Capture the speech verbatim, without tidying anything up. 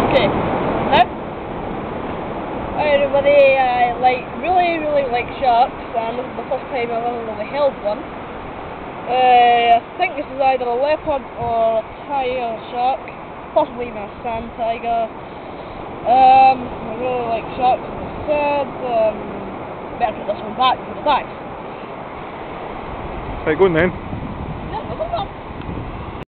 Okay. Now, hi everybody, I like really, really like sharks, and this is the first time I've ever really held one. Uh, I think this is either a leopard or a tiger shark, possibly even a sand tiger. Um, I really like sharks, as I said. Um, better put this one back before it dies. Right, go on then.